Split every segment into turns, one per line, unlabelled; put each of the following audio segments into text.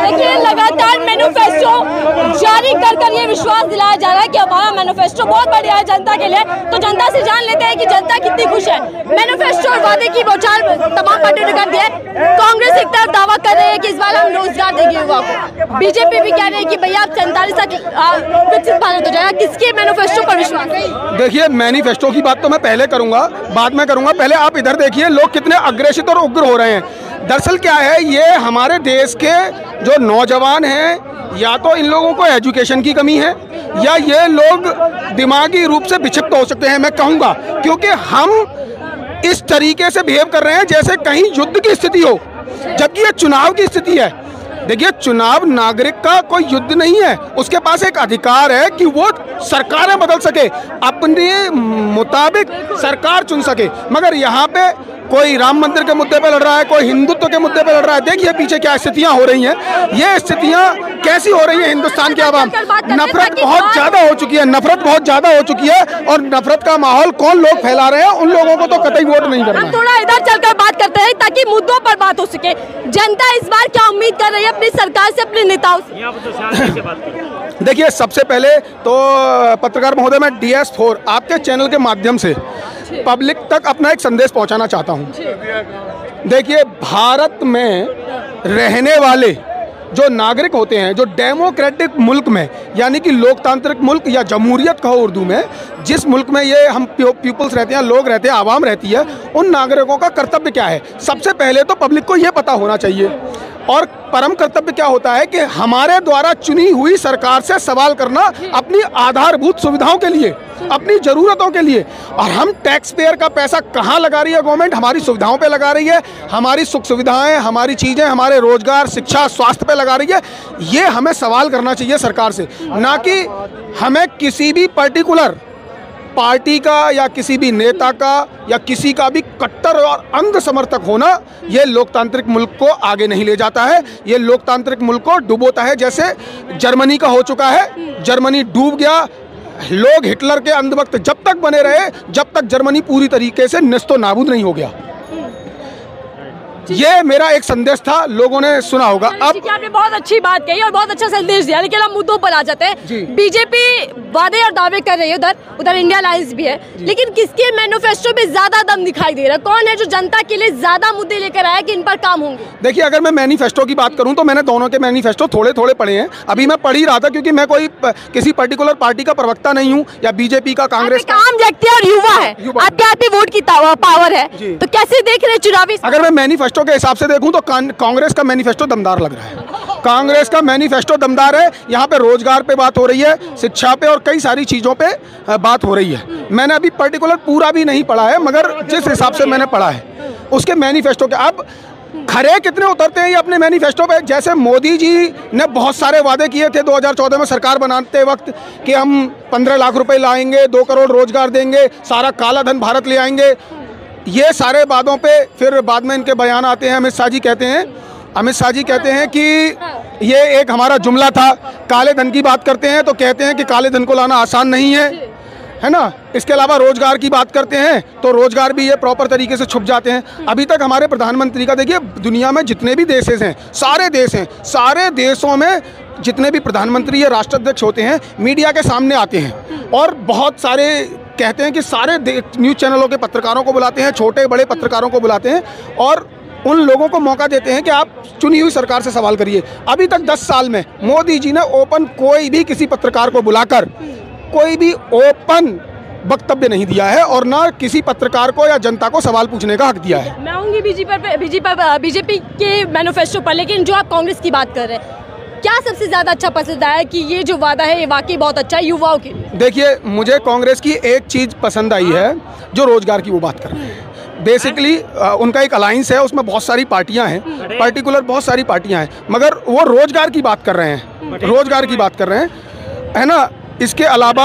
देखिए लगातार मैनिफेस्टो जारी कर ये विश्वास दिलाया जा रहा है कि हमारा मैनिफेस्टो बहुत बढ़िया है जनता के लिए। तो जनता से जान लेते हैं कि जनता कितनी खुश है। मैनिफेस्टो और वादे की बौछार तमाम पार्टियों ने कर दिया है। कांग्रेस एक तरफ दावा कर रहे हैं कि इस बार हम रोजगार देंगे युवा को, बीजेपी भी कह रहे हैं कि भैया अब 47 तक विकसित भारत हो जाएगा। किसके मैनिफेस्टो पर विश्वास है?
देखिए मैनिफेस्टो की बात तो मैं पहले करूंगा, बाद में करूंगा। पहले आप इधर देखिए लोग कितने अग्रेसित और उग्र हो रहे हैं। दरअसल क्या है, ये हमारे देश के जो नौजवान हैं, या तो इन लोगों को एजुकेशन की कमी है या ये लोग दिमागी रूप से विक्षिप्त हो सकते हैं, मैं कहूँगा, क्योंकि हम इस तरीके से बिहेव कर रहे हैं जैसे कहीं युद्ध की स्थिति हो, जबकि ये चुनाव की स्थिति है। देखिए चुनाव नागरिक का कोई युद्ध नहीं है, उसके पास एक अधिकार है कि वो सरकारें बदल सके, अपने मुताबिक सरकार चुन सके। मगर यहाँ पे कोई राम मंदिर के मुद्दे पे लड़ रहा है, कोई हिंदुत्व के मुद्दे पे लड़ रहा है। देखिए पीछे क्या स्थितियां हो रही हैं, ये स्थितियां कैसी हो रही है हिंदुस्तान के आवाम। नफरत बहुत ज्यादा हो चुकी है, नफरत बहुत ज्यादा हो चुकी है, और नफरत का माहौल कौन लोग फैला रहे हैं, उन लोगों को तो कतई वोट नहीं करना।
हम थोड़ा इधर चलकर बात करते हैं ताकि मुद्दों पर बात हो सके। जनता इस बार क्या उम्मीद कर रही है अपनी सरकार से, अपने नेताओं से?
देखिए सबसे पहले तो पत्रकार महोदय, मैं DS4 आपके चैनल के माध्यम से पब्लिक तक अपना एक संदेश पहुंचाना चाहता हूं। देखिए भारत में रहने वाले जो नागरिक होते हैं, जो डेमोक्रेटिक मुल्क में, यानी कि लोकतांत्रिक मुल्क या जमहूरियत कहो उर्दू में, जिस मुल्क में ये हम पीपल्स रहते हैं, लोग रहते हैं, आवाम रहती है, उन नागरिकों का कर्तव्य क्या है। सबसे पहले तो पब्लिक को ये पता होना चाहिए, और परम कर्तव्य क्या होता है कि हमारे द्वारा चुनी हुई सरकार से सवाल करना अपनी आधारभूत सुविधाओं के लिए, अपनी जरूरतों के लिए। और हम टैक्स पेयर का पैसा कहाँ लगा रही है गवर्नमेंट? हमारी सुविधाओं पे लगा रही है, हमारी सुख सुविधाएं, हमारी चीज़ें, हमारे रोजगार, शिक्षा, स्वास्थ्य पे लगा रही है। ये हमें सवाल करना चाहिए सरकार से, ना कि हमें किसी भी पर्टिकुलर पार्टी का या किसी भी नेता का या किसी का भी कट्टर और अंध समर्थक होना ये लोकतांत्रिक मुल्क को आगे नहीं ले जाता है, ये लोकतांत्रिक मुल्क को डुबोता है। जैसे जर्मनी का हो चुका है, जर्मनी डूब गया। लोग हिटलर के अंधभक्त जब तक बने रहे, जब तक जर्मनी पूरी तरीके से नेस्तो नाबूद नहीं हो गया। ये मेरा एक संदेश था, लोगों ने सुना होगा। अब
आपने बहुत अच्छी बात कही और बहुत अच्छा संदेश दिया, लेकिन हम मुद्दों पर आ जाते हैं। बीजेपी वादे और दावे कर रही है, उधर इंडिया अलायंस भी है, लेकिन किसके मैनिफेस्टो में ज्यादा दम दिखाई दे रहा है? कौन है जो जनता के लिए ज्यादा मुद्दे लेकर आया कि इन पर काम होंगे?
देखिए अगर मैं मैनिफेस्टो की बात करूं तो मैंने दोनों के मैनिफेस्टो थोड़े थोड़े पढ़े हैं। अभी मैं पढ़ ही रहा था, क्योंकि मैं कोई किसी पर्टिकुलर पार्टी का प्रवक्ता नहीं हूँ, या बीजेपी का, कांग्रेस का।
काम व्यक्ति और युवा है, आपके हाथ में वोट की पावर है, तो कैसे देख रहे चुनावी?
अगर मैं मैनिफेस्टो के हिसाब से देखूं तो कांग्रेस का मैनिफेस्टो दमदार लग रहा है। कांग्रेस का मैनिफेस्टो दमदार है। यहाँ पे रोजगार पे बात हो रही है, शिक्षा पे और कई सारी चीज़ों पे बात हो रही है। मैंने अभी पर्टिकुलर पूरा भी नहीं पढ़ा है, मगर जिस हिसाब से मैंने पढ़ा है उसके मैनिफेस्टो के, अब खरे कितने उतरते हैं ये अपने मैनिफेस्टो पे। जैसे मोदी जी ने बहुत सारे वादे किए थे 2014 में सरकार बनाते वक्त कि हम 15 लाख रुपए लाएंगे, 2 करोड़ रोजगार देंगे, सारा काला धन भारत ले आएंगे। ये सारे वादों पे फिर बाद में इनके बयान आते हैं। अमित शाह जी कहते हैं कि ये एक हमारा जुमला था। काले धन की बात करते हैं तो कहते हैं कि काले धन को लाना आसान नहीं है ना। इसके अलावा रोजगार की बात करते हैं तो रोजगार भी ये प्रॉपर तरीके से छुप जाते हैं। अभी तक हमारे प्रधानमंत्री का देखिए, दुनिया में जितने भी देश हैं, सारे देशों में जितने भी प्रधानमंत्री या राष्ट्राध्यक्ष होते हैं, मीडिया के सामने आते हैं और बहुत सारे कहते हैं कि सारे न्यूज़ चैनलों के पत्रकारों को बुलाते हैं, छोटे बड़े पत्रकारों को बुलाते हैं और उन लोगों को मौका देते हैं कि आप चुनी हुई सरकार से सवाल करिए। अभी तक 10 साल में मोदी जी ने ओपन कोई भी किसी पत्रकार को बुलाकर कोई भी ओपन वक्तव्य नहीं दिया है, और ना किसी पत्रकार को या जनता को सवाल पूछने का हक दिया है।
मैं आऊँगी बीजेपी के मैनिफेस्टो पर, लेकिन जो आप कांग्रेस की बात कर रहे हैं, क्या सबसे ज्यादा अच्छा पसंद आया कि ये जो वादा है ये वाकई बहुत अच्छा है युवाओं के लिए? देखिए
मुझे कांग्रेस की एक चीज़ पसंद आई है, जो रोजगार की वो बात कर रहे हैं। बेसिकली उनका एक अलायंस है, उसमें बहुत सारी पार्टियां हैं, पर्टिकुलर बहुत सारी पार्टियां हैं, मगर वो रोजगार की बात कर रहे हैं, है ना। इसके अलावा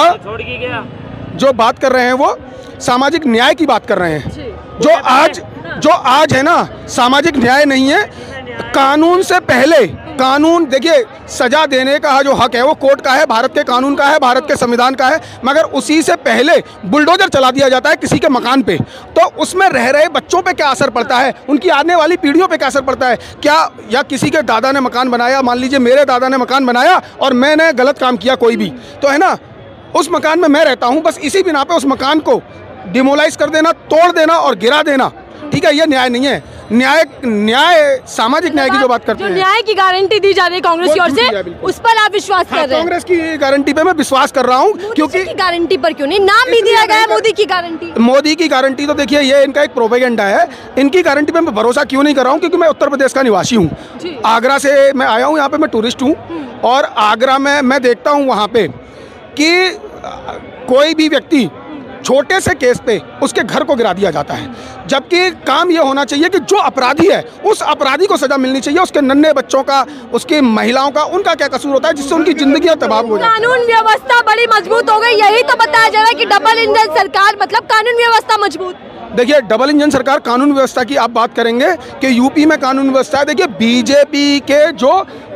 जो बात कर रहे हैं वो सामाजिक न्याय की बात कर रहे हैं। जो आज है ना, सामाजिक न्याय नहीं है, कानून से पहले कानून, देखिए सजा देने का जो हक है वो कोर्ट का है, भारत के कानून का है, भारत के संविधान का है, मगर उसी से पहले बुलडोजर चला दिया जाता है किसी के मकान पे, तो उसमें रह रहे बच्चों पे क्या असर पड़ता है, उनकी आने वाली पीढ़ियों पे क्या असर पड़ता है। क्या या किसी के दादा ने मकान बनाया, मान लीजिए मेरे दादा ने मकान बनाया और मैंने गलत काम किया कोई भी, तो है ना, उस मकान में मैं रहता हूँ, बस इसी बिना पे उस मकान को डिमोलाइज कर देना, तोड़ देना और गिरा देना, ठीक है, ये न्याय नहीं है। न्याय सामाजिक न्याय की जो बात करते हैं,
न्याय की गारंटी दी जा रही है कांग्रेस की ओर से, उस पर आप विश्वास कर रहे हैं?
कांग्रेस की गारंटी पे मैं विश्वास कर रहा हूँ, क्योंकि
गारंटी पर क्यों नहीं, नाम भी दिया गया है मोदी की गारंटी।
मोदी की गारंटी तो देखिए ये इनका एक प्रोपेगेंडा है, इनकी गारंटी पे मैं भरोसा क्यों नहीं कर रहा हूँ, क्योंकि मैं उत्तर प्रदेश का निवासी हूँ, आगरा से मैं आया हूँ, यहाँ पे मैं टूरिस्ट हूँ, और आगरा में मैं देखता हूँ वहाँ पे कि कोई भी व्यक्ति छोटे से केस पे उसके घर को गिरा दिया जाता है, जबकि काम ये होना चाहिए कि जो अपराधी है उस अपराधी को सजा मिलनी चाहिए, उसके नन्हे बच्चों का, उसकी महिलाओं का, उनका क्या कसूर होता है जिससे उनकी जिंदगी तबाह हो जाए।
कानून व्यवस्था बड़ी मजबूत हो गई, यही तो बताया जा रहा है कि डबल इंजन सरकार मतलब कानून व्यवस्था मजबूत।
देखिए डबल इंजन सरकार, कानून व्यवस्था की आप बात करेंगे कि यूपी में कानून व्यवस्था है, देखिए बीजेपी के जो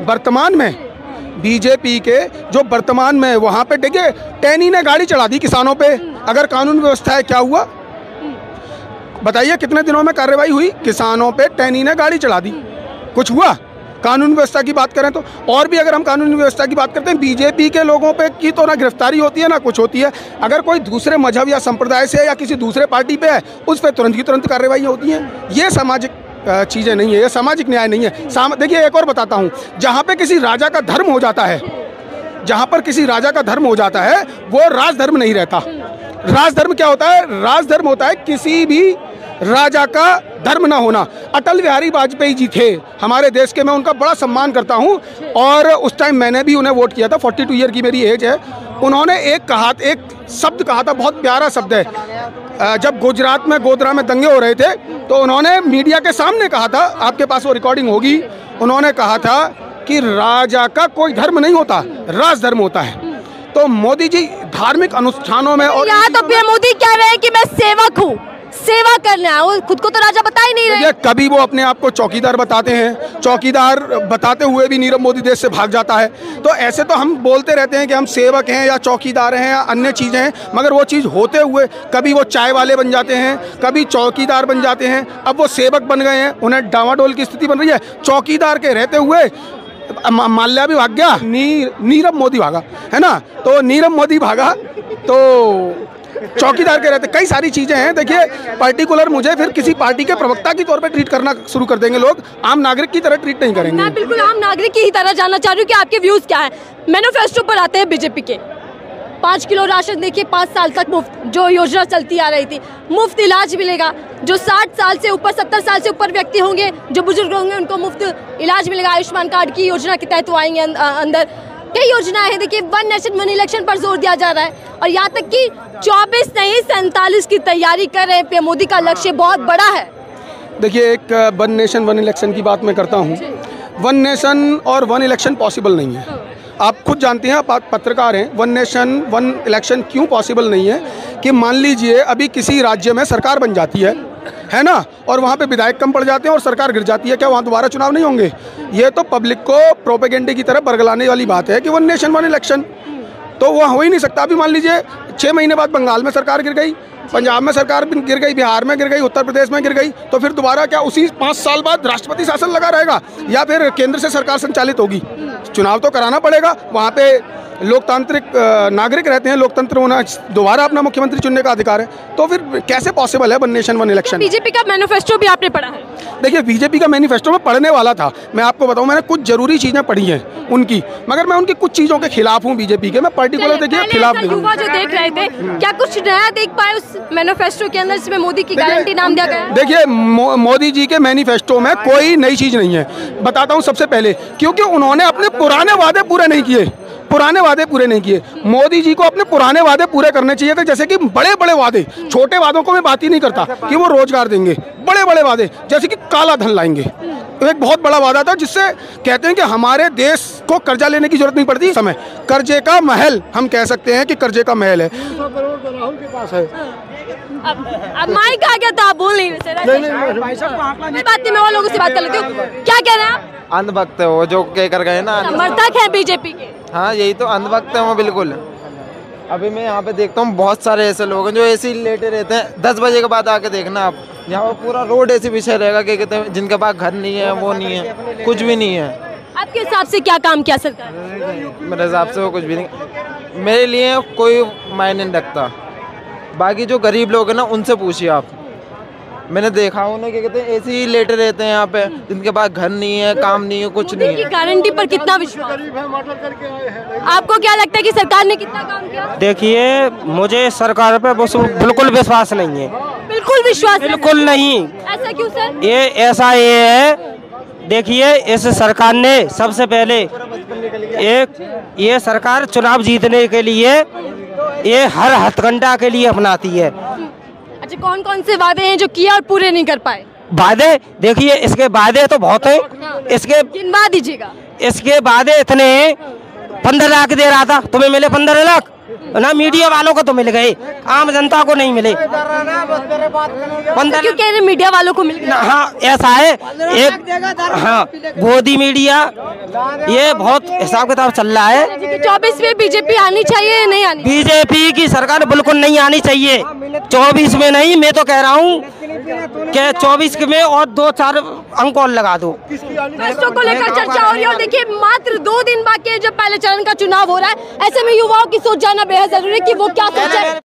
वर्तमान में वहाँ पे देखिए टैनी ने गाड़ी चढ़ा दी किसानों पे, अगर कानून व्यवस्था है क्या हुआ बताइए, कितने दिनों में कार्रवाई हुई, किसानों पे टैनी ने गाड़ी चढ़ा दी, कुछ हुआ? कानून व्यवस्था की बात करें तो, और भी अगर हम कानून व्यवस्था की बात करते हैं, बीजेपी के लोगों पे की तो ना गिरफ्तारी होती है ना कुछ होती है, अगर कोई दूसरे मजहब या संप्रदाय से या किसी दूसरे पार्टी पे है उस पर तुरंत की तुरंत कार्रवाई होती है। ये सामाजिक चीज़ें नहीं है, ये सामाजिक न्याय नहीं है। देखिए एक और बताता हूँ, जहाँ पे किसी राजा का धर्म हो जाता है, जहाँ पर किसी राजा का धर्म हो जाता है वो राजधर्म नहीं रहता। राजधर्म क्या होता है? राजधर्म होता है किसी भी राजा का धर्म ना होना। अटल बिहारी वाजपेयी जी थे हमारे देश के, मैं उनका बड़ा सम्मान करता हूँ और उस टाइम मैंने भी उन्हें वोट किया था, 42 ईयर की मेरी एज है। उन्होंने एक शब्द कहा था, बहुत प्यारा शब्द है, जब गुजरात में गोधरा में दंगे हो रहे थे तो उन्होंने मीडिया के सामने कहा था, आपके पास वो रिकॉर्डिंग होगी, उन्होंने कहा था कि राजा का कोई धर्म नहीं होता, राजधर्म होता है। तो मोदी जी धार्मिक अनुष्ठानों में, और
यहाँ तो पीएम मोदी कह रहे हैं कि मैं सेवक हूँ, सेवा करना है, वो खुद को तो राजा बता ही नहीं रहे।
कभी वो अपने आप को चौकीदार बताते हैं, चौकीदार बताते हुए भी नीरव मोदी देश से भाग जाता है। तो ऐसे तो हम बोलते रहते हैं कि हम सेवक हैं या चौकीदार हैं या अन्य चीज़ें हैं, मगर वो चीज़ होते हुए कभी वो चाय वाले बन जाते हैं, कभी चौकीदार बन जाते हैं, अब वो सेवक बन गए हैं, उन्हें डावाडोल की स्थिति बन रही है। चौकीदार के रहते हुए माल्या भी भाग गया, नीरव मोदी भागा, है ना, तो नीरव मोदी भागा तो चौकीदार के रहते, कई सारी चीज़ें हैं। देखिए पर्टिकुलर मुझे फिर किसी पार्टी के प्रवक्ता की तौर पे ट्रीट करना शुरू कर देंगे लोग, आम नागरिक की तरह ट्रीट नहीं करेंगे।
मैं बिल्कुल आम नागरिक की ही तरह जानना चाह रही हूँ कि आपके व्यूज़ क्या है। मैनिफेस्टो पर आते हैं बीजेपी के, 5 किलो राशन देखिए 5 साल तक मुफ्त, जो योजना चलती आ रही थी, मुफ्त इलाज मिलेगा, जो 60 साल से ऊपर 70 साल से ऊपर व्यक्ति होंगे, जो बुजुर्ग होंगे, उनको मुफ्त इलाज मिलेगा। आयुष्मान कार्ड की योजना के तहत वो आएंगे अंदर, कई योजनाएं हैं। देखिए 1 नेशन 1 इलेक्शन पर जोर दिया जा रहा है, और यहाँ तक कि 24 नहीं 47 की तैयारी कर रहे हैं। पीएम मोदी का लक्ष्य बहुत बड़ा है।
देखिए एक 1 नेशन 1 इलेक्शन की बात मैं करता हूँ, 1 नेशन और 1 इलेक्शन पॉसिबल नहीं है। आप खुद जानते हैं, आप पत्रकार हैं, 1 नेशन 1 इलेक्शन क्यों पॉसिबल नहीं है कि मान लीजिए अभी किसी राज्य में सरकार बन जाती है ना, और वहाँ पे विधायक कम पड़ जाते हैं और सरकार गिर जाती है, क्या वहाँ दोबारा चुनाव नहीं होंगे? ये तो पब्लिक को प्रोपेगेंडे की तरह बरगलाने वाली बात है कि 1 नेशन 1 इलेक्शन, तो वह हो ही नहीं सकता। अभी मान लीजिए 6 महीने बाद बंगाल में सरकार गिर गई, पंजाब में सरकार गिर गई, बिहार में गिर गई, उत्तर प्रदेश में गिर गई, तो फिर दोबारा क्या उसी 5 साल बाद राष्ट्रपति शासन लगा रहेगा या फिर केंद्र से सरकार संचालित होगी? चुनाव तो कराना पड़ेगा। वहाँ पे लोकतांत्रिक नागरिक रहते हैं, लोकतंत्र होना, दोबारा अपना मुख्यमंत्री चुनने का अधिकार है, तो फिर कैसे पॉसिबल है 1 नेशन 1 इलेक्शन?
बीजेपी का मैनिफेस्टो भी आपने पढ़ा है?
देखिए बीजेपी का मैनिफेस्टो में पढ़ने वाला था, मैं आपको बताऊं, मैंने कुछ जरूरी चीज़ें पढ़ी हैं उनकी, मगर मैं उनकी कुछ चीज़ों के खिलाफ हूं बीजेपी के, मैं पर्टिकुलर देखिए खिलाफ नहीं।
युवा जो देख रहे थे, क्या कुछ नया देख पाए उस मैनिफेस्टो के अंदर जिसमें मोदी की गारंटी नाम दिया गया?
देखिए मोदी जी के मैनिफेस्टो में कोई नई चीज़ नहीं है, बताता हूँ। सबसे पहले क्योंकि उन्होंने अपने पुराने वादे पूरे नहीं किए, मोदी जी को अपने पुराने वादे पूरे करने चाहिए थे, जैसे कि बड़े बड़े वादे, छोटे वादों को मैं बात ही नहीं करता कि वो रोजगार देंगे, बड़े बड़े वादे जैसे कि काला धन लाएंगे, एक बहुत बड़ा वादा था जिससे कहते हैं कि हमारे देश को कर्जा लेने की जरूरत नहीं पड़ती। समय कर्जे का महल, हम कह सकते हैं कि कर्जे का महल है।
200 करोड़ राहुल के पास है।
अब माइक आ गया था, आप बोल नहीं रहे। बात नहीं, मैं और लोगों से बात कर लेती हूँ। क्या कह रहे हैं आप?
अंधभक्त है वो, जो कह कर गए ना।
समर्थक है बीजेपी के।
हाँ यही तो, अंधभक्त है वो बिल्कुल। अभी मैं यहाँ पे देखता हूँ बहुत सारे ऐसे लोग हैं जो ऐसे ही लेटे रहते हैं। 10 बजे के बाद आके देखना आप, यहाँ पर पूरा रोड ऐसे विषय रहेगा कि कहते हैं जिनके पास घर नहीं है, वो नहीं है, कुछ भी नहीं है।
आपके हिसाब से क्या काम किया सरकार ने?
मेरे हिसाब से वो कुछ भी नहीं, मेरे लिए कोई मायने नहीं रखता। बाकी जो गरीब लोग हैं ना, उनसे पूछिए आप। मैंने देखा उन्हें, क्या कहते हैं, ऐसे ही लेटे रहते हैं यहाँ पे, जिनके पास घर नहीं है, काम नहीं है, कुछ नहीं है।
गारंटी पर कितना विश्वास? आपको क्या लगता है कि सरकार ने कितना काम किया?
देखिए, मुझे सरकार पे बिल्कुल विश्वास नहीं है।
बिल्कुल विश्वास?
बिल्कुल नहीं।
ऐसा क्यों सर?
ये है, देखिए इस सरकार ने सबसे पहले ये सरकार चुनाव जीतने के लिए ये हर हथकंडा के लिए अपनाती है।
अच्छा, कौन कौन से वादे हैं जो किया और पूरे नहीं कर पाए?
वादे देखिए, इसके वादे तो बहुत है। इसके
गिनवा दीजिएगा।
इसके वादे इतने 15 लाख दे रहा था, तुम्हें मिले 15 लाख ना? मीडिया वालों को तो मिल गए, आम जनता को नहीं मिले। 15
क्यों कह रहे मीडिया वालों को मिल गया?
हाँ ऐसा है, एक हाँ गोदी मीडिया, ये बहुत हिसाब किताब चल रहा है।
24 में बीजेपी आनी चाहिए या नहीं आनी?
बीजेपी की सरकार बिल्कुल नहीं आनी चाहिए। 24 में नहीं, मैं तो कह रहा हूँ कि 24 में और 2-4 अंक और लगा दो।
मैनिफेस्टो को लेकर चर्चा हो रही है और देखिए मात्र 2 दिन बाकी है जब पहले चरण का चुनाव हो रहा है। ऐसे में युवाओं की सोच जानना बेहद जरूरी है कि वो क्या सोच है।